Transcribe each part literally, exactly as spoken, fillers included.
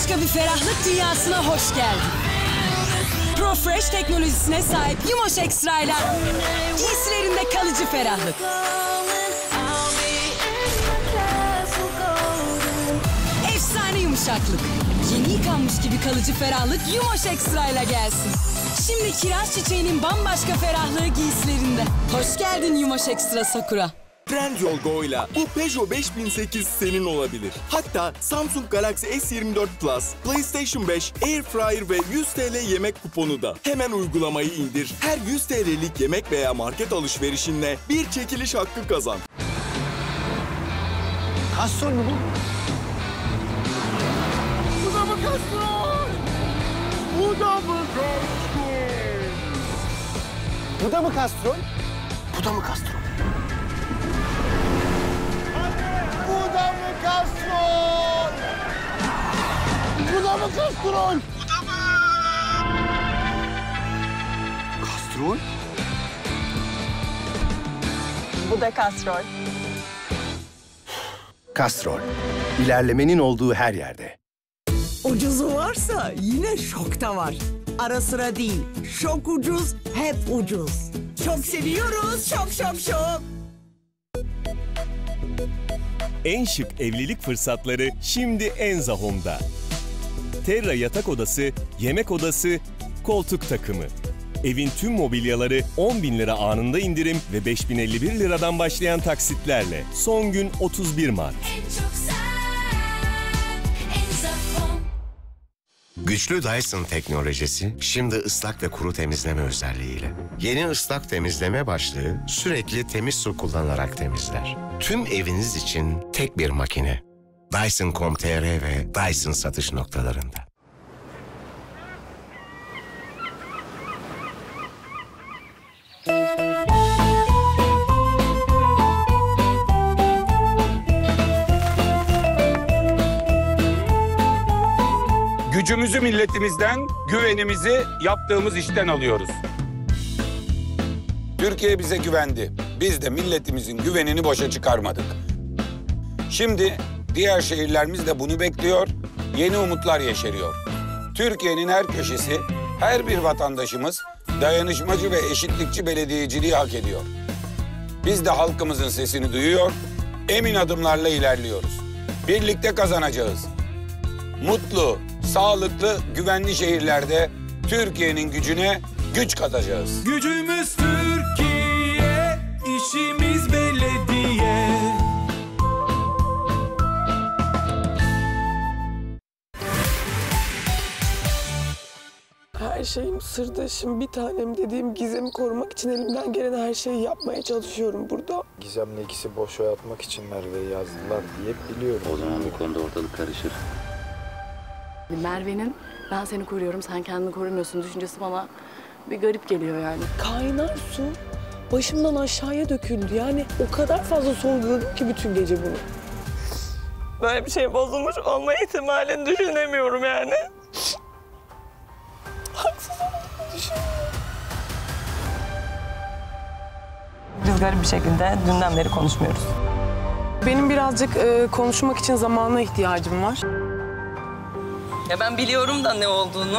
Bambaşka bir ferahlık dünyasına hoş geldin. ProFresh teknolojisine sahip Yumoş Extra'yla giysilerinde kalıcı ferahlık. Efsane yumuşaklık. Yeni yıkanmış gibi kalıcı ferahlık Yumoş Extra'yla gelsin. Şimdi kiraz çiçeğinin bambaşka ferahlığı giysilerinde. Hoş geldin Yumoş Extra Sakura. Trendyol Go'yla bu Peugeot beş bin sekiz senin olabilir. Hatta Samsung Galaxy S yirmi dört Plus, PlayStation beş, Airfryer ve yüz TL yemek kuponu da. Hemen uygulamayı indir. Her yüz TL'lik yemek veya market alışverişinle bir çekiliş hakkı kazan. Kastrol mu bu? Bu da mı kastrol? Bu da mı kastrol? Bu da mı kastrol? Bu da mı kastrol? Bu da mı kastrol? Bu da mı kastrol? Bu da mı? Kastrol? Bu da kastrol. Kastrol. İlerlemenin olduğu her yerde. Ucuzu varsa yine şokta var. Ara sıra değil, şok ucuz, hep ucuz. Çok seviyoruz, şok şok şok. En şık evlilik fırsatları şimdi Enza Home'da. Terra yatak odası, yemek odası, koltuk takımı. Evin tüm mobilyaları on bin lira anında indirim ve beş bin elli bir liradan başlayan taksitlerle. Son gün otuz bir Mart. Güçlü Dyson teknolojisi şimdi ıslak ve kuru temizleme özelliğiyle. Yeni ıslak temizleme başlığı sürekli temiz su kullanarak temizler. Tüm eviniz için tek bir makine. Dyson nokta com nokta tr ve Dyson satış noktalarında. Gücümüzü milletimizden, güvenimizi yaptığımız işten alıyoruz. Türkiye bize güvendi. Biz de milletimizin güvenini boşa çıkarmadık. Şimdi diğer şehirlerimiz de bunu bekliyor, yeni umutlar yeşeriyor. Türkiye'nin her köşesi, her bir vatandaşımız dayanışmacı ve eşitlikçi belediyeciliği hak ediyor. Biz de halkımızın sesini duyuyor, emin adımlarla ilerliyoruz. Birlikte kazanacağız. Mutlu, sağlıklı, güvenli şehirlerde Türkiye'nin gücüne güç katacağız. Gücümüz Türkiye, işimiz belediye. Her şeyim sırdaşım, bir tanem dediğim Gizem'i korumak için elimden gelen her şeyi yapmaya çalışıyorum burada. Gizem'le ikisi boş oy atmak için Merve'yi yazdılar diye biliyorum. O zaman bu konuda ortalık karışır. Merve'nin ben seni koruyorum, sen kendini korumuyorsun düşüncesi bana bir garip geliyor yani. Kaynar su başımdan aşağıya döküldü. Yani o kadar fazla sorguladım ki bütün gece bunu. Böyle bir şey bozulmuş olma ihtimalini düşünemiyorum yani. Haksız olduğunu düşünüyorum. Biz garip bir şekilde dünden beri konuşmuyoruz. Benim birazcık e, konuşmak için zamana ihtiyacım var. Ya ben biliyorum da ne olduğunu.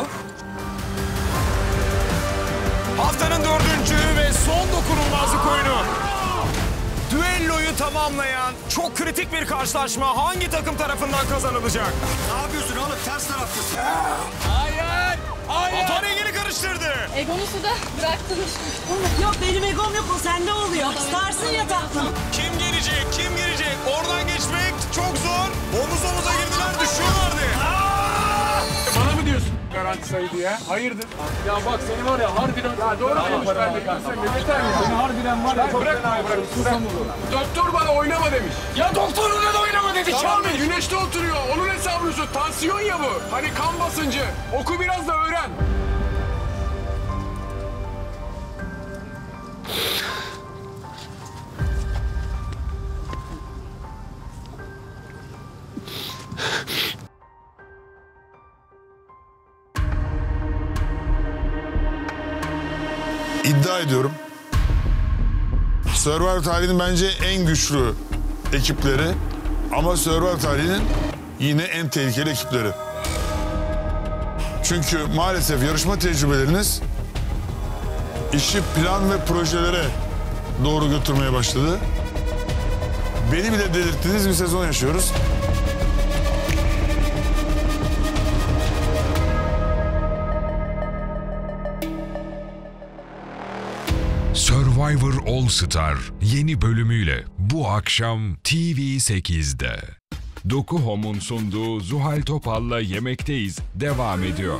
Haftanın dördüncü ve son dokunulmazlık oyunu. Düelloyu tamamlayan çok kritik bir karşılaşma hangi takım tarafından kazanılacak? Ne yapıyorsun oğlum? Ters taraftasın. Hayır! Hayır! Atan Engel'i karıştırdı. Egonu suda bıraktınız. Yok benim egom yok, o sende oluyor. Starsın ya tatlım. Kim gelecek? Kim gelecek? Oradan geçmek çok zor. Omuz omuza girdiler, düşüyorlardı. Bana mı diyorsun garanti sayı diye? Hayırdır? Ya bak seni var ya harbiden... Ya doğru konuş ben de. Sen ne yeter mi? Seni harbiden var ya çok fena bırak. Doktor bana oynama demiş. Ya doktor ona da oynama dedi. Tamam mı? Güneşte oturuyor. Onun hesabını sor. Tansiyon ya bu. Hani kan basıncı. Oku biraz da öğren. İddia ediyorum. Survivor tarihinin bence en güçlü ekipleri ama Survivor tarihinin yine en tehlikeli ekipleri. Çünkü maalesef yarışma tecrübeleriniz işi plan ve projelere doğru götürmeye başladı. Beni bile delirttiğiniz bir sezon yaşıyoruz. Survivor All Star yeni bölümüyle bu akşam T V sekizde. Doku Home'un sunduğu Zuhal Topal'la Yemekteyiz devam ediyor.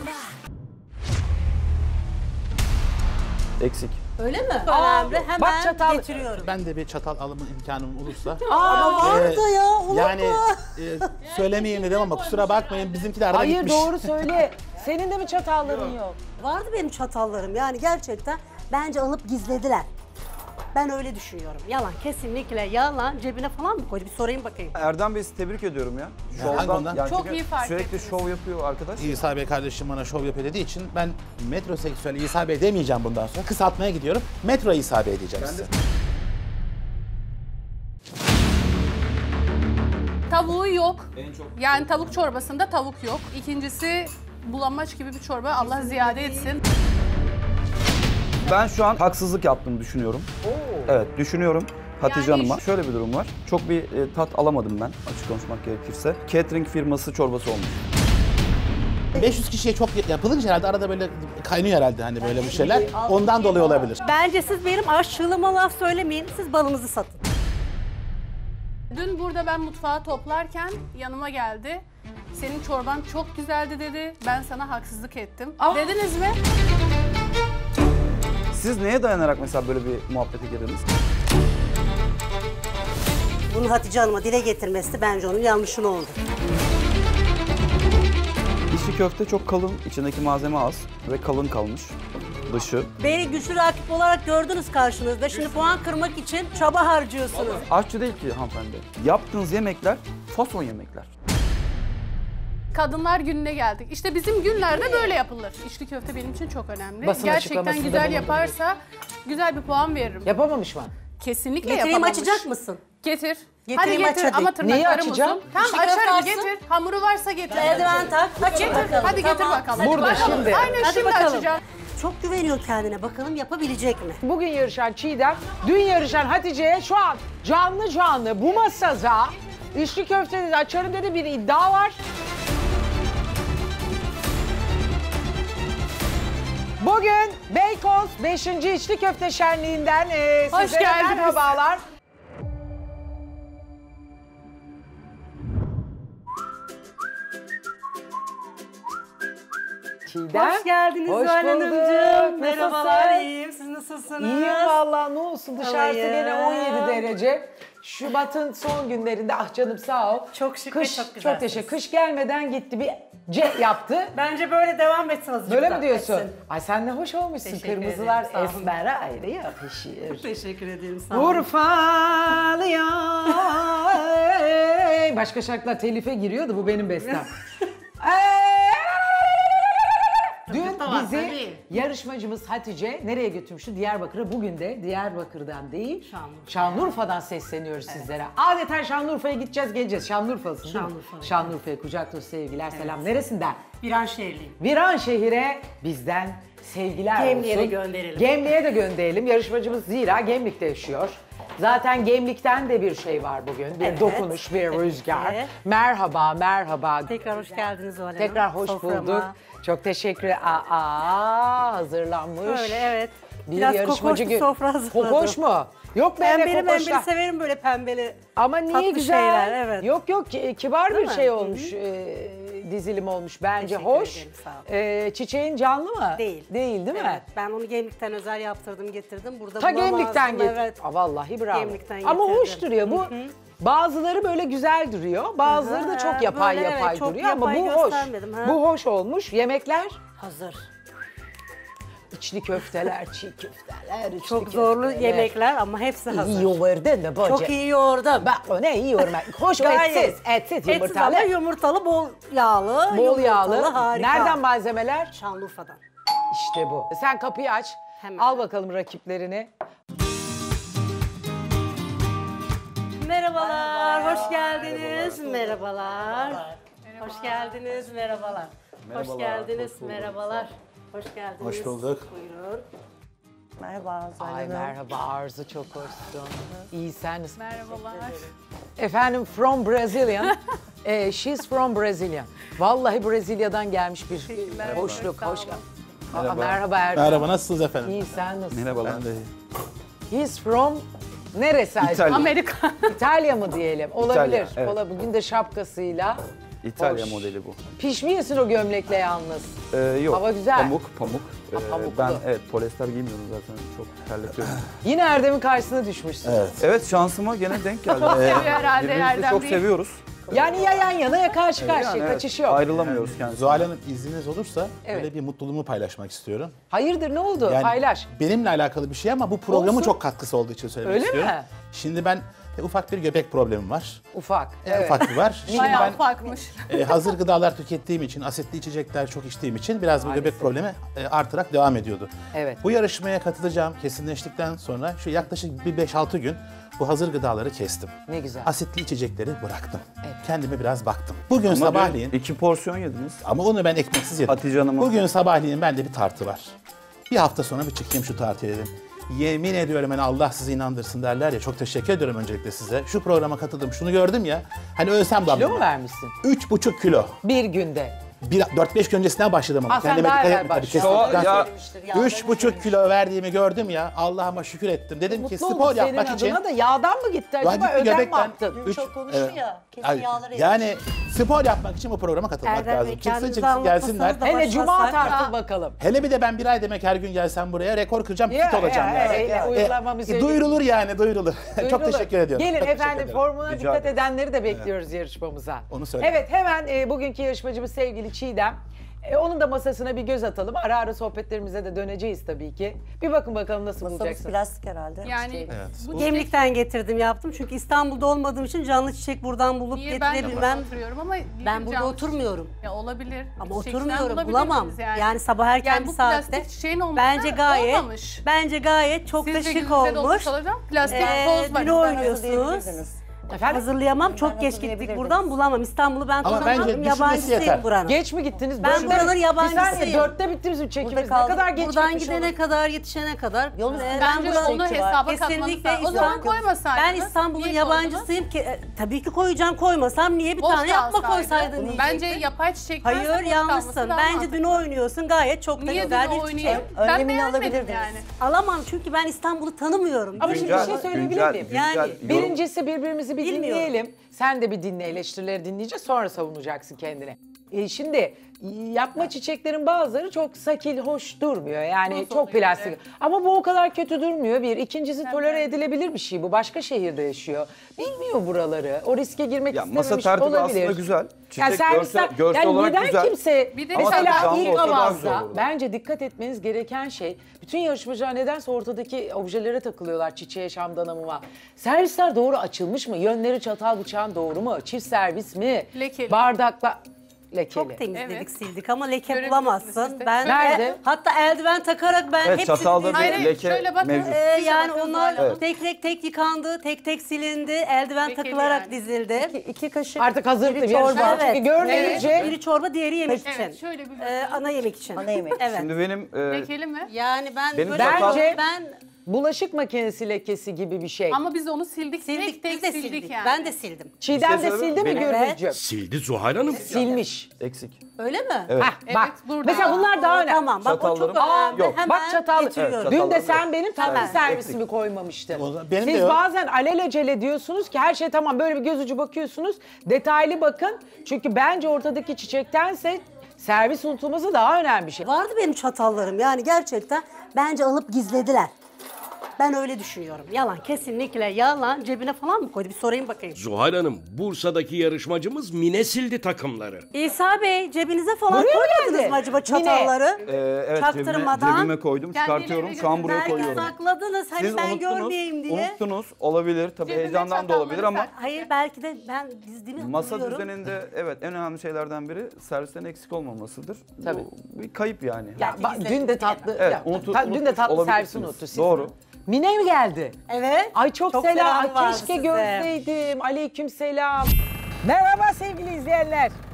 Eksik. Öyle mi? Önemli. Hemen Bak çatal getiriyorum. Ben de bir çatal alımı imkanım olursa. Ama vardı Ee, ya, olur Yani mu? e, söylemeyeyim dedim ama kusura bakmayın bizimki de arada Hayır gitmiş. doğru söyle. Senin de mi çatalların yok? Vardı benim çatallarım. Yani gerçekten bence alıp gizlediler. Ben öyle düşünüyorum. Yalan, kesinlikle yalan. Cebine falan mı koydu? Bir sorayım bakayım. Erdem Bey sizi tebrik ediyorum ya. hangi Şovdan, ondan? yani Çok çünkü iyi fark sürekli ettiniz. şov yapıyor arkadaş. İsa Bey kardeşim bana şov yapıyor dediği için ben metroseksüel İsa Bey demeyeceğim bundan sonra. Kısaltmaya gidiyorum. Metro İsa Bey diyeceğim size. Tavuğu yok. Yani tavuk çorbasında tavuk yok. İkincisi bulamaç gibi bir çorba. Allah ziyade etsin. Ben şu an haksızlık yaptığımı düşünüyorum. Evet düşünüyorum. Hatice Yani Hanım'a. şu- Şöyle bir durum var. Çok bir e, tat alamadım ben açık konuşmak gerekirse. Catering firması çorbası olmuş. beş yüz kişiye çok yapılınca herhalde arada böyle kaynıyor herhalde hani böyle bir şeyler. Ondan dolayı olabilir. Bence siz benim aşçılığıma laf söylemeyin. Siz balınızı satın. Dün burada ben mutfağı toplarken yanıma geldi. Senin çorban çok güzeldi dedi. Ben sana haksızlık ettim. Dediniz mi? Siz neye dayanarak mesela böyle bir muhabbete girdiniz? Bunu Hatice Hanım'a dile getirmesi bence onun yanlışını oldu. İçli köfte çok kalın, içindeki malzeme az ve kalın kalmış dışı. Beni güçlü rakip olarak gördünüz karşınızda. Şimdi puan kırmak için çaba harcıyorsunuz. Aşçı değil ki hanımefendi. Yaptığınız yemekler fason yemekler. Kadınlar gününe geldik. İşte bizim günlerde böyle yapılır. İçli köfte benim için çok önemli. Basın Gerçekten açıklamasında güzel bulundu. yaparsa güzel bir puan veririm. Yapamamış mı? Kesinlikle Getireyim, yapamamış. açacak mısın? Getir. Getireyim, hadi aç getir hadi. ama Neyi tırnaklarım açacağım? uzun. Tamam İçli köfte açarım alsın. getir. Hamuru varsa getir. Eldiven tak. Hadi Getir. bakalım. Hadi getir Tamam. bakalım. Hadi Burada bakalım. şimdi. Aynen Hadi şimdi bakalım. açacağım. Çok güveniyor kendine. Bakalım yapabilecek mi? Bugün yarışan Çiğdem, dün yarışan Hatice'ye şu an canlı canlı bu masada içli köfte dedi, açarım dedi bir iddia var. Bugün Beykoz beşinci İçli Köfte Şenliği'nden e, Hoş sizlere geldiniz. merhabalar. Çiğdem. Hoş geldiniz Hoş Zuhal bulduk. Hanımcığım. Merhabalar, Nasılsın? iyiyim. Siz nasılsınız? İyiyim vallahi ne olsun dışarısı Alayım. gene on yedi derece. Şubat'ın son günlerinde ah canım sağ ol. Çok şık ve Kış, çok güzelsiniz. teşekkür. Kış gelmeden gitti bir C yaptı. Bence böyle devam etsin azıcık Böyle da, mi diyorsun? etsin. Ay sen ne hoş olmuşsun. Teşekkür Kırmızılar ederim, sağ olun. esmere ayrı yakışır. Teşekkür ederim, sağ olun. Urfalı ya. Başka şarkılar telife giriyordu, bu benim bestem. Dün Tamam, bizi tabii. yarışmacımız Hatice nereye götürmüştü? Diyarbakır'a. Bugün de Diyarbakır'dan değil, Şanlıurfa. Şanlıurfa'dan sesleniyoruz sizlere. Adeta Şanlıurfa'ya gideceğiz, geleceğiz. Şanlıurfa'lısın değil mi? Şanlıurfa'lıyım. Şanlıurfa'ya kucak dolusu sevgiler, selam. Neresinden? Viranşehirliyim. Viranşehir'e bizden sevgiler Gemliğe de olsun. gönderelim. Gemliğe de gönderelim. Yarışmacımız zira Gemlik'te yaşıyor. Zaten Gemlik'ten de bir şey var bugün. Bir Evet. dokunuş, bir rüzgar. Evet. Merhaba, merhaba. Tekrar hoş geldiniz Zuhal Hanım. Tekrar hoş Soframa. bulduk. Çok teşekkür ederim. Aa, hazırlanmış. Öyle evet. Bir Biraz yarışmacı kokoş bir gün. sofra hazırladım. Kokoş mu? Yok Ben böyle benim kokoşlar. pembeli severim böyle pembeli. Ama niye tatlı güzel? şeyler, evet. Yok yok ki- kibar Değil bir mi? şey Hı hı. olmuş. e, dizilim olmuş bence. Teşekkür Hoş. ederim, sağ olun. E, çiçeğin canlı mı? Değil. Değil değil mi? Evet, ben onu Gemlik'ten özel yaptırdım, getirdim. Burada Ta bulamazdım, Gemlik'ten getir. Evet. Aa, vallahi bravo. Gemlik'ten Ama getirdim. hoş duruyor bu. Bazıları böyle güzel duruyor. Bazıları da Ha, çok yapay böyle evet, yapay çok duruyor ama yapay bu hoş. göstermedim, ha. Bu hoş olmuş. Yemekler? Hazır. İçli köfteler, çiğ köfteler, içli Çok zorlu köfteler. yemekler ama hepsi hazır. İyi yoğurdun mu bacı? Çok iyi yoğurdum. Bak o ne iyi yoğurma. Hoş o Gayet. etsiz, etsiz yumurtalı. Etsiz ama yumurtalı, bol yağlı. Bol yağlı. yumurtalı, harika. Nereden malzemeler? Şanlıurfa'dan. İşte bu. Sen kapıyı aç. Hemen. Al bakalım rakiplerini. Merhabalar, hoş geldiniz. Merhabalar. Hoş geldiniz, merhabalar. Merhabalar, Hoş geldiniz, hoş bulduk. merhabalar. Hoş geldiniz. Hoş bulduk. Buyurun. Merhaba Zuhal Ay merhaba Arzu, çok hoşsun. İyi sen nasılsın? Merhabalar. Efendim from Brazilian. eh, she's from Brazilian. Vallahi Brezilya'dan gelmiş bir Merhaba. hoşluk. Sağ Hoş olun. Merhaba. Aa, merhaba Erdoğan. Merhaba, nasılsınız efendim? İyi sen nasılsın? Merhabalar. Ben de iyi. He's from neresi? İtalya. Amerika. İtalya mı diyelim? Olabilir. İtalya, evet. Ola, bugün de şapkasıyla. İtalya Hoş. modeli bu. Pişmiyorsun o gömlekle yalnız. Ee, yok. Hava güzel. Pamuk, pamuk. Ha, Ee, pamuklu. ben evet polyester giymiyorum zaten. Çok terletiyorum. Yine Erdem'in karşısına düşmüşsün. evet. Evet, şansıma gene denk geldi. Çok seviyor herhalde Birbirimizi de Erdem çok Bey. seviyoruz. Yani ya yan yana ya karşı karşıya, Yani evet, kaçış yok. Ayrılamıyoruz kendisinden. Zuhal Hanım, izniniz olursa Evet. böyle bir mutluluğumu paylaşmak istiyorum. Hayırdır ne oldu? Yani Paylaş. benimle alakalı bir şey ama bu programın Olsun. çok katkısı olduğu için söylemek Öyle istiyorum. mi? Şimdi ben e, ufak bir göbek problemim var. Ufak. E, Evet. Ufak bir var. Şimdi Bayağı ben ufakmış. e, hazır gıdalar tükettiğim için, asitli içecekler çok içtiğim için biraz bu Maalesef. göbek problemi e, artarak devam ediyordu. Evet. Bu yarışmaya katılacağım kesinleştikten sonra şu yaklaşık bir beş altı gün bu hazır gıdaları kestim. Ne güzel. Asitli içecekleri bıraktım. Evet. Kendime biraz baktım. Bugün Ama sabahleyin, dün iki porsiyon yediniz. ama onu ben ekmeksiz yedim. Hatice Hanım'a. Bugün sabahleyin bende bir tartı var. Bir hafta sonra bir çıkayım şu tartıya dedim. Yemin ediyorum hani Allah sizi inandırsın derler ya. Çok teşekkür ediyorum öncelikle size. Şu programa katıldım, şunu gördüm ya. Hani ölsem de Kilo mu vermişsin? Üç buçuk kilo. Bir günde. Bir, dört beş gün öncesinden başladım ama. Ha, sen Kendime daha dikkat evvel etmedim tabii, başladın. kestikten Ya- sonra. Üç buçuk kilo verdiğimi gördüm ya. Allah'ıma şükür ettim. Dedim ki Mutlu spor oldum senin yapmak için. adına da yağdan mı gitti Ben acaba? gittim Ödem mi göbekten- attın? Üç- Çok konuştu evet. ya, kesin Ay, yağları yemiş. yani spor yapmak için bu programa katılmak Erdem Bey, lazım. Çıksın kendinizi çıksın gelsinler. anlatmasanız da Hele cuma başlasak. tartıl bakalım. Hele bir de ben bir ay demek her gün gelsem buraya rekor kıracağım, Ya, fit olacağım ya, yani. ya, uygulamamız E, öyle. duyurulur yani, duyurulur. Çok Duyurulur. teşekkür ediyorum. Gelin Çok teşekkür efendim ederim. formuna Rica dikkat ederim. edenleri de bekliyoruz yarışmamıza. Onu söyle. Evet hemen e, bugünkü yarışmacımız sevgili Çiğdem. E, onun da masasına bir göz atalım. Ara ara sohbetlerimize de döneceğiz tabii ki. Bir bakın bakalım nasıl Masamız bulacaksınız. plastik herhalde. Yani Evet. bu Gemlikten getirdim yaptım çünkü İstanbul'da olmadığım için canlı çiçek buradan bulup Niye ben de burada getirebilmem. oturuyorum ama Ben burada canlı- oturmuyorum. Ya olabilir. Ama Çiçekten oturmuyorum, bulabilirsiniz bulamam. Yani, sabah erken Yani bir bu saatte. plastik çiçeğin olması Bence gayet, olmamış. bence gayet çok Sizce da şık gününüzde olmuş. dolmuş olacak. Plastik Ee, toz var. dün oynuyorsunuz. Efendim? Hazırlayamam. Çok geç gittik buradan, bulamam. İstanbul'u ben Ama bence tanımadım. düşünmesi Yabancısıyım yeter. buranın. Geç mi gittiniz? Ben Dörtte- buranın Bir yabancısıyım. saniye dörtte bitti bizim çekimimiz. Ne kadar geç Buradan gitmiş gidene olur? kadar, yetişene kadar. Yolun Bence onu hesaba katmanız lazım. O zaman koymasaydınız. Ben İstanbul'un Niye yabancısıyım ki. E, tabii ki koyacağım, koymazsam niye bir Boş tane yapma kalsaydı. koysaydın Bence diyecektim. yapay çiçekten Hayır, yanlışsın. Bence dün oynuyorsun. Gayet çok da Niye güzel dün bir oynayayım? çiçek. Ben Önlemini beğenmedim alabilirdiniz. yani. Alamam çünkü ben İstanbul'u tanımıyorum. Ama şimdi bir şey söyleyebilir güncel, miyim? güncel Yani yorum. Birincisi birbirimizi bir Bilmiyorum. dinleyelim. Sen de bir dinle, eleştirileri dinleyeceğiz sonra savunacaksın kendine. E şimdi yapma çiçeklerin bazıları çok sakil, hoş durmuyor. Yani Nasıl çok oluyor plastik. öyle? Ama bu o kadar kötü durmuyor bir. İkincisi tolere edilebilir bir şey bu. Başka şehirde yaşıyor. Bilmiyor buraları. O riske girmek Ya istememiş masa tertibi olabilir. aslında güzel. Çiçek Yani servisler, görsel, görsel yani olarak neden güzel. kimse Bir de Ama mesela tabii canlı ilk olsa daha güzel avazda olurdu. bence dikkat etmeniz gereken şey bütün yarışmacılar nedense ortadaki objelere takılıyorlar, çiçeğe, şamdanamıma. Servisler doğru açılmış mı? Yönleri çatal bıçağın doğru mu? Çift servis mi? Lekeli. Bardakla lekeli. Çok temizledik, Evet. sildik ama leke Görebilirsiniz bulamazsın. siz de. Ben Nerede? hatta eldiven takarak ben Evet, hepsini çatalda bir Hayır, hayır, leke şöyle bakın. mevcut. Ee, Size yani bakın onlar Zuhal Hanım. tek tek tek yıkandı, tek tek silindi, eldiven Lekeli takılarak yani. dizildi. İki, iki kaşık. Artık hazırdı Biri bir yarışma. çorba, Çünkü evet. görmeyince Biri çorba, diğeri yemek Evet, için. şöyle bir Ee, ana yemek için. Ana yemek. Evet. Şimdi benim e, Lekeli mi? Yani ben Benim böyle çatal- bence ben bulaşık makinesi lekesi gibi bir şey. Ama biz onu sildik. sildik, tek biz tek de sildik, sildik. yani. Ben de sildim. Çiğdem de Bir şey sildi mi söyleyeyim mi? Gürbüzcüğüm? Sildi Zuhal Hanım. Silmiş. eksik. Öyle mi? Evet. Hah, Evet, bak. burada. Mesela bunlar daha önemli. Tamam, bak o çok Çatallarım- önemli. Yok. Hemen Bak çatal. getiriyorum. Evet, Dün de çatallarım sen yok. benim tatlı Hemen. servisimi koymamıştın. O zaman benim de Siz yok. bazen alelacele diyorsunuz ki her şey tamam böyle bir göz ucu bakıyorsunuz. Detaylı bakın. Çünkü bence ortadaki çiçektense servis unutulması daha önemli bir şey. Vardı benim çatallarım yani gerçekten bence alıp gizlediler. Ben öyle düşünüyorum. Yalan, kesinlikle yalan. Cebine falan mı koydu? Bir sorayım bakayım. Zuhal Hanım, Bursa'daki yarışmacımız Mine sildi takımları. İsa Bey, cebinize falan Buraya koymadınız geldi. mı acaba çatalları? Ee, evet cebime, Çaktırmadan. cebime koydum, çıkartıyorum. Şu an buraya Belki koyuyorum. sakladınız hani Siz ben unuttunuz, görmeyeyim diye. unuttunuz. Olabilir. Tabii Cebime heyecandan da olabilir ama çatalları Hayır, belki de ben dizdiğimi masa hatırlıyorum. düzeninde evet en önemli şeylerden biri servisten eksik olmamasıdır. Tabii. Bu bir kayıp yani. Ya, bak, dün de tatlı, Evet, ya, unutu- ta- dün de unutmuş tatlı olabilirsiniz. servisi unuttu. Siz Doğru. Mine mi geldi? Evet. Ay çok, Çok selam. selam Ay, var keşke size. görseydim. Aleyküm selam. Merhaba sevgili izleyenler.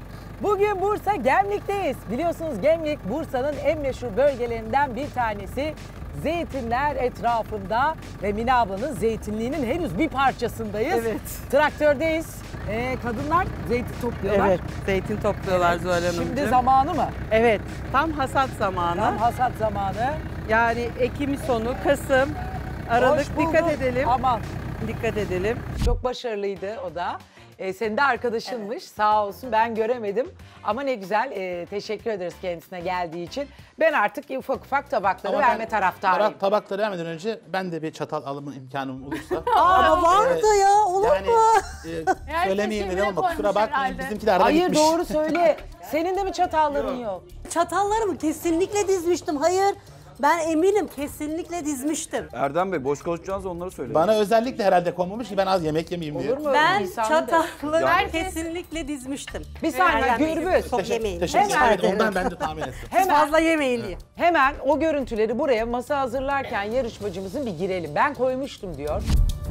Bugün Bursa Gemlik'teyiz. Biliyorsunuz Gemlik Bursa'nın en meşhur bölgelerinden bir tanesi. Zeytinler etrafında ve Mine ablanın zeytinliğinin henüz bir parçasındayız. Evet. Traktördeyiz. Ee, kadınlar zeytin topluyorlar. Evet, zeytin topluyorlar Zuhal Hanımcığım. Şimdi zamanı mı? Evet, tam hasat zamanı. Tam hasat zamanı. Yani Ekim sonu, Kasım, Aralık Hoş bulduk. dikkat edelim. Aman. Dikkat edelim. Çok başarılıydı o da. Ee, senin de arkadaşınmış, evet. Sağ olsun, ben göremedim. Ama ne güzel, ee, teşekkür ederiz kendisine geldiği için. Ben artık ufak ufak tabakları Ama verme ben taraftarıyım. tabak- Tabakları vermeden önce ben de bir çatal alımı imkanım olursa. Aa, vardı Ee, ya, olur yani, mu? e, söylemeyeyim dedim ama kusura bakmayın, bizimkiler arada Hayır gitmiş. doğru söyle. Senin de mi çatalların yok? Çatallarımı kesinlikle dizmiştim. Hayır. Ben eminim kesinlikle dizmiştim. Erdem Bey boş konuşacağınızı onları söyleyin. Bana özellikle herhalde konmamış ki ben az yemek yemeyeyim diye. Ben İnsanın çatalları Yani- kesinlikle dizmiştim. Bir saniye, Erdem Bey, Gürbüz. Çok Teşekkür- yemeyin. teşekkür Hemen. ederim. Ondan ben de tahmin ettim. Siz fazla yemeyin diye. Hemen o görüntüleri buraya masa hazırlarken yarışmacımızın bir girelim. Ben koymuştum diyor.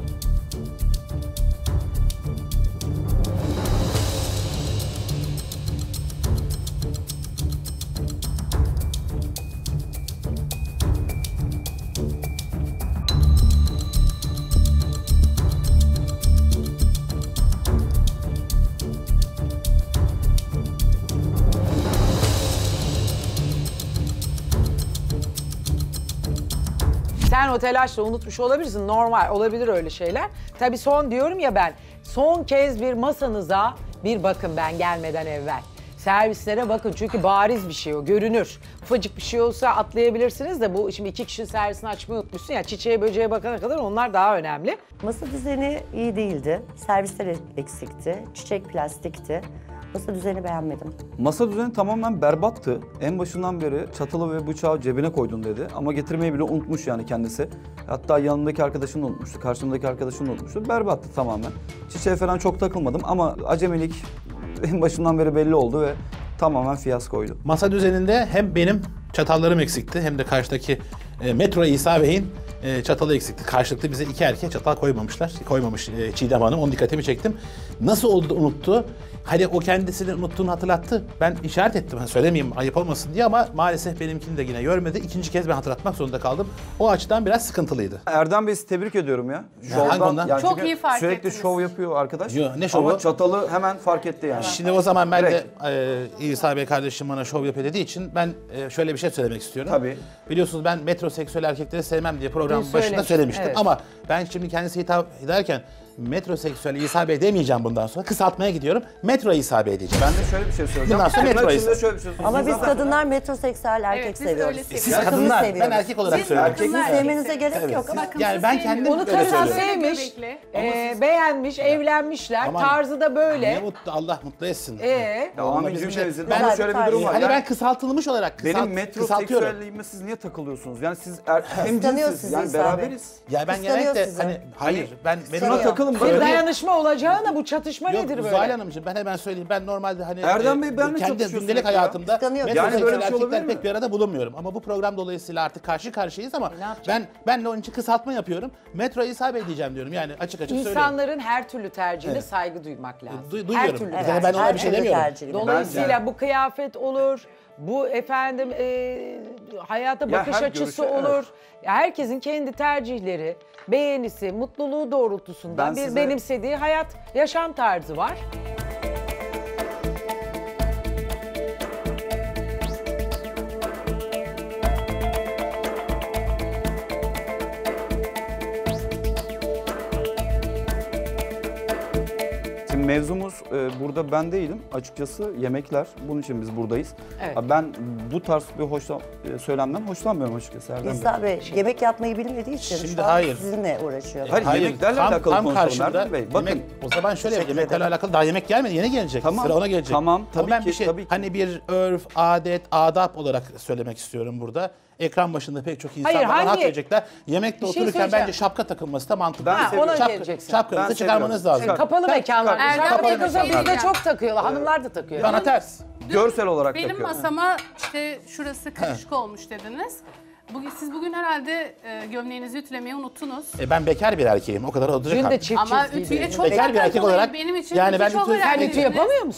Sen o telaşla unutmuş olabilirsin. Normal, olabilir öyle şeyler. Tabii son diyorum ya ben. Son kez bir masanıza bir bakın ben gelmeden evvel. Servislere bakın çünkü bariz bir şey o, görünür. Ufacık bir şey olsa atlayabilirsiniz de bu şimdi iki kişi servisini açmayı unutmuşsun ya, çiçeğe böceğe bakana kadar onlar daha önemli. Masa düzeni iyi değildi. Servisler eksikti. Çiçek plastikti. Masa düzeni beğenmedim. Masa düzeni tamamen berbattı. En başından beri çatalı ve bıçağı cebine koydun dedi. Ama getirmeyi bile unutmuş yani kendisi. Hatta yanındaki arkadaşını da unutmuştu, karşımdaki arkadaşını da unutmuştu. Berbattı tamamen. Çiçeğe falan çok takılmadım ama acemilik en başından beri belli oldu ve tamamen fiyaskoydu. Masa düzeninde hem benim çatallarım eksikti hem de karşıdaki e, Metro İsa Bey'in e, çatalı eksikti. Karşılıklı bize iki erkek çatal koymamışlar. Koymamış e, Çiğdem Hanım. Onu dikkatimi çektim. Nasıl oldu da unuttu? Hani o kendisini unuttuğunu hatırlattı. Ben işaret ettim. Hani söylemeyeyim ayıp olmasın diye ama maalesef benimkini de yine görmedi. İkinci kez ben hatırlatmak zorunda kaldım. O açıdan biraz sıkıntılıydı. Erdem Bey sizi tebrik ediyorum ya. Ya, hangi ondan? yani Çok çünkü iyi fark sürekli ettiniz. şov yapıyor arkadaş. Yo, ne şovu? Ama çatalı hemen fark etti yani. Şimdi o zaman ben de e, İsa Bey kardeşim bana şov yapıyor dediği için ben e, şöyle bir şey söylemek istiyorum. Tabii. Biliyorsunuz ben metroseksüel erkekleri sevmem diye programın Dün başında söylemiş, söylemiştim. evet. Ama ben şimdi kendisi hitap ederken metroseksüel İsa Bey demeyeceğim bundan sonra. Kısaltmaya gidiyorum. Metro İsa Bey diyeceğim. Ben de şöyle bir şey söyleyeceğim. Bundan sonra Tırnak metro içinde İsa. şöyle bir şey söyleyeceğim. Ama biz Zaten- kadınlar metroseksüel erkek biz seviyoruz. öyle seviyoruz. Siz Bakımlı kadınlar, ben seviyoruz. erkek olarak Siz söylüyorum. Sizin bakımlı sevmenize gerek Evet. yok ama Yani ben kendim Onu öyle karısı söylüyorum. sevmiş, Göbekli. e, beğenmiş, evlenmişler. Aman. Tarzı da Ne böyle. mutlu, Allah mutlu etsin. Ee? Ya Onunla amin bizim cümlemizi. şey- Ben Ben- de şöyle bir durum var. Hani Yani ben kısaltılmış olarak kısalt, benim kısaltıyorum. metroseksüelliğime siz niye takılıyorsunuz? Yani siz er, hem Kıskanıyor cinsiz sizi yani İsa Bey. beraberiz. Ya ben Kıskanıyor genellikle sizi. hani hayır ben benim Şuna takılın Bir böyle. dayanışma olacağına bu çatışma Yok nedir böyle? Zuhal Hanımcığım ben hemen söyleyeyim. Ben normalde hani Erdem Bey, benle kendi çatışıyorsunuz gündelik ya. hayatımda Kıskanıyor. metroseksüel Yani böyle bir şey olabilir erkekler mi? pek bir arada bulunmuyorum. Ama bu program dolayısıyla artık karşı karşıyayız ama ne yapacağız? ben benle onun için kısaltma yapıyorum. Metro İsa Bey diyeceğim diyorum. Yani açık açık söylüyorum. İnsanların her türlü tercihine Evet. saygı duymak lazım. Du- her duyuyorum. türlü Evet, tercih. ben ona Her bir şey türlü demiyorum. tercih. Dolayısıyla bu kıyafet olur, bu efendim e, hayata Ya bakış her açısı görüşe, olur. evet. Ya herkesin kendi tercihleri, beğenisi, mutluluğu doğrultusunda Ben bir size- benimsediği hayat, yaşam tarzı var. Şimdi mevzumuz e, burada ben değilim. Açıkçası yemekler. Bunun için biz buradayız. Evet. Abi ben bu tarz bir hoşlan, e, söylemden hoşlanmıyorum açıkçası Erdem Bey. İsa Bey yemek yapmayı bilmediği için Şimdi şu an hayır. sizinle uğraşıyor. Hayır, yemeklerle tam, alakalı tam konuşalım karşımda Erdem Bey. Bakın. yemek- o zaman şöyle Teşekkür yemeklerle ederim. alakalı daha yemek gelmedi. Yeni gelecek. Tamam, Sıra ona gelecek. tamam, Ama tabii ben ki, bir şey, tabii ki. hani bir örf, adet, adap olarak söylemek istiyorum burada. Ekran başında pek çok insan Hayır, bana hak hangi- verecekler. Yemekte Bir şey otururken söyleyeceğim. bence şapka takılması da mantıklı. Ben Ha, seviyorum. ona Şapka- geleceksin. Şapkanızı Ben çıkarmanız seviyorum. lazım. Kapalı mekanlar. Erdem Kapalı Bey, bir şey mekanlar bizde diyeceğim. çok takıyorlar. Hanımlar da takıyor. Bana ters. Görsel olarak Benim takıyorum. masama işte şurası kırışık olmuş dediniz. Bugün, siz bugün herhalde e, gömleğinizi ütülemeyi unuttunuz. E ben bekar bir erkeğim. O kadar olacak Dün de artık. çift Ama çizgiydi. ütüye çok Bekar bir dikkat erkek olayım. olarak Benim için yani ütü ben çok ütü- Sen önemli. ütü yapamıyor musun?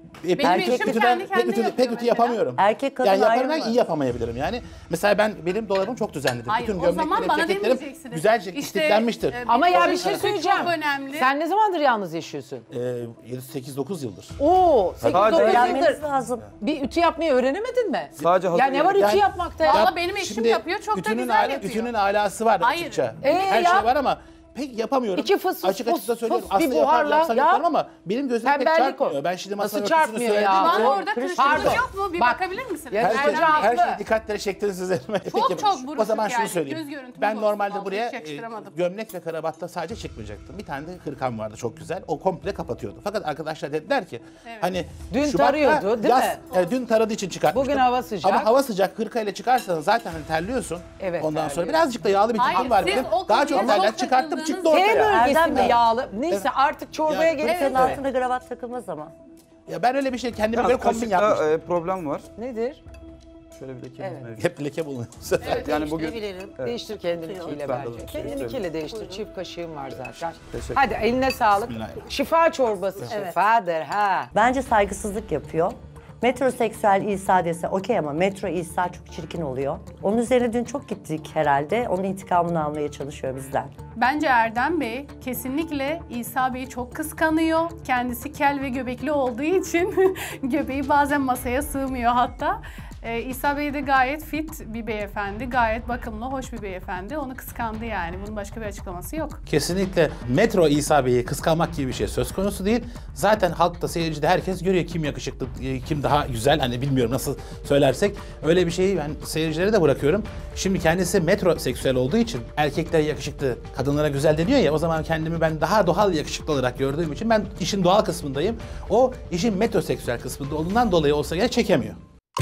E, Benim pek eşim ütüden- kendi pek kendine ütü, yapıyor pek ütü mesela. yapamıyorum. Erkek kadın yani yaparım ayrı ben mı? iyi yapamayabilirim yani. Mesela ben benim dolabım çok düzenlidir. Hayır, Bütün o zaman gömleklerim, bana ceketlerim demeyeceksiniz. güzelce İşte, istiflenmiştir. e, Ama ya bir Bizim şey için söyleyeceğim. çok önemli. Sen ne zamandır yalnız yaşıyorsun? Ee, yedi sekiz dokuz yıldır. Oo, sekiz Sadece- dokuz Öğrenmeniz yıldır. lazım. Bir ütü yapmayı öğrenemedin mi? Sadece Ya hazır ne var ütü Yani- yapmakta ya? Valla benim eşim Şimdi yapıyor, çok da ütünün güzel ala- yapıyor. Ütünün alası var Hayır. açıkça. Ee, Her ya? şey var ama pek yapamıyorum. İki fıs fıs Açık açık da fıs söylüyorum. fıs bir Aslında yapar, buharla, yapsam ya. yaparım ama benim gözüm pek Tembellik çarpmıyor. o. Ben şimdi masa Nasıl örtüsünü çarpmıyor söyledim. ya? Şu an Doğru. orada Pardon. kırışıklık yok mu? Bir Bak. bakabilir misiniz? Her şey, Bence her haklı. şey dikkatleri çektiniz üzerime. Çok Peki, çok buruşuk o zaman şunu yani. söyleyeyim. Göz görüntümüz Ben olsun, normalde vallahi buraya hiç e, yakıştıramadım. gömlek ve kravatta sadece çıkmayacaktım. Bir tane de hırkam vardı çok güzel. O komple kapatıyordu. Fakat arkadaşlar dediler ki hani Dün Şubat'ta tarıyordu, değil yaz- mi? e, dün taradığı için çıkartmıştım. Bugün hava sıcak. Ama hava sıcak hırkayla çıkarsanız zaten hani terliyorsun. Evet, Ondan sonra terliyorsun. birazcık da yağlı bir Hayır, tipim var siz benim. o Daha konuya çok terler çok çıkarttım takıldınız. çıktı T ortaya. bölgesinde Evet. yağlı. Neyse artık çorbaya Ya, gerek Senin yok. altında kravat takılmaz ama. Ya ben öyle bir şey kendime Yalnız göre kombin kaşıkta yapmıştım. e, problem var. Nedir? Şöyle bir lekemiz Evet. mevcut. Hep leke bulunuyor bu sefer. Evet, yani bugün Değiştirebilirim. Evet. Değiştir kendinikiyle Lütfen bence. de Kendinikiyle değiştir. Çift kaşığım var zaten. Teşekkür Hadi eline sağlık. Bismillahirrahmanirrahim. Şifa çorbası. Şifadır ha. Bence saygısızlık yapıyor. Metroseksüel İsa dese okey ama metro İsa çok çirkin oluyor. Onun üzerine dün çok gittik herhalde. Onun intikamını almaya çalışıyor bizden. Bence Erdem Bey kesinlikle İsa Bey'i çok kıskanıyor. Kendisi kel ve göbekli olduğu için göbeği bazen masaya sığmıyor hatta. Ee, İsa Bey de gayet fit bir beyefendi, gayet bakımlı, hoş bir beyefendi. Onu kıskandı yani. Bunun başka bir açıklaması yok. Kesinlikle Metro İsa Bey'i kıskanmak gibi bir şey söz konusu değil. Zaten halkta, seyircide herkes görüyor kim yakışıklı, kim daha güzel. Hani bilmiyorum nasıl söylersek. Öyle bir şeyi ben seyircilere de bırakıyorum. Şimdi kendisi metroseksüel olduğu için erkekler yakışıklı, kadınlara güzel deniyor ya. O zaman kendimi ben daha doğal yakışıklı olarak gördüğüm için ben işin doğal kısmındayım. O işin metroseksüel kısmında olduğundan dolayı olsa gerek çekemiyor.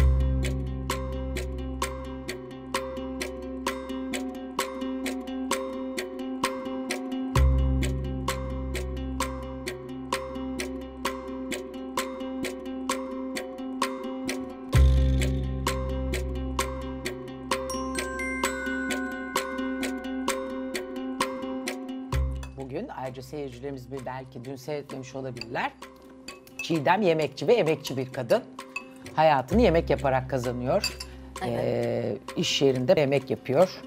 Bugün ayrıca seyircilerimiz bir belki dün seyretmemiş olabilirler. Çiğdem yemekçi ve emekçi bir kadın. Hayatını yemek yaparak kazanıyor. Ee, iş yerinde yemek yapıyor.